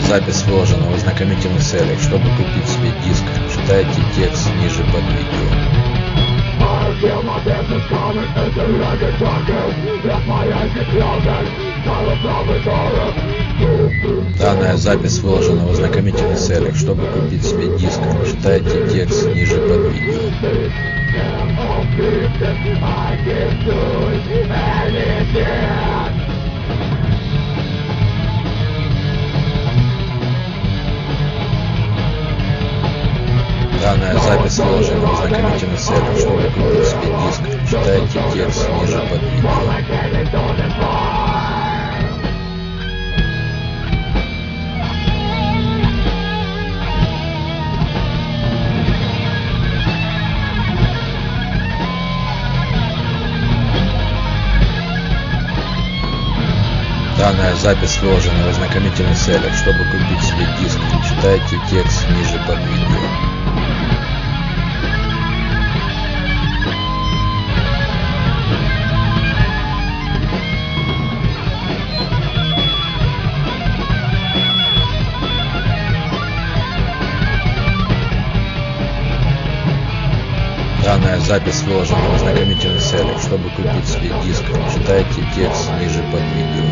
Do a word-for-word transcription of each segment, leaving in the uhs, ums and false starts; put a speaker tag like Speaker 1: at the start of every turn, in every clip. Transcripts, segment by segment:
Speaker 1: запись выложена в ознакомительных целях. Чтобы купить себе диск, читайте текст ниже под видео. Данная запись выложена в ознакомительных целях. Чтобы купить себе диск, читайте текст ниже под видео. Данная запись выложена в ознакомительных целях. Чтобы купить себе диск, читайте текст ниже под видео. Данная запись выложена в ознакомительных целях. Чтобы купить себе диск, читайте текст ниже под видео. Данная запись выложена в ознакомительных целях. Чтобы купить себе диск, читайте текст ниже под видео.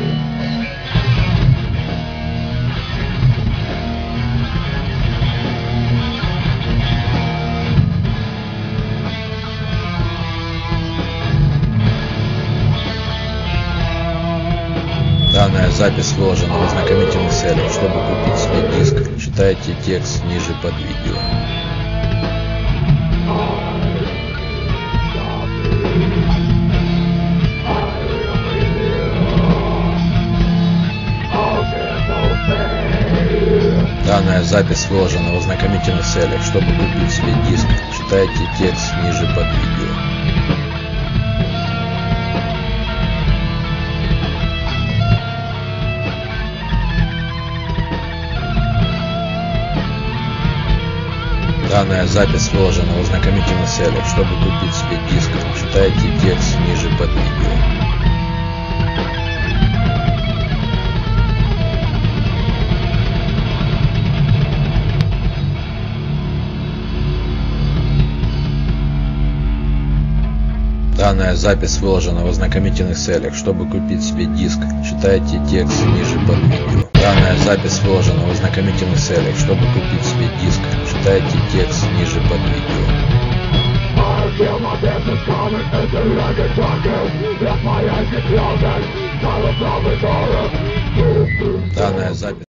Speaker 1: Данная запись выложена в ознакомительных целях. Чтобы купить себе диск, читайте текст ниже под видео. Данная запись выложена в ознакомительных целях. Чтобы купить себе диск, читайте текст ниже под видео. Данная запись выложена в ознакомительных целях. Чтобы купить себе диск, читайте текст ниже под видео. Данная запись выложена в ознакомительных целях. Чтобы купить себе диск, читайте текст ниже под видео. Данная запись выложена в ознакомительных целях. Чтобы купить себе диск, читайте текст ниже под видео. Данная запись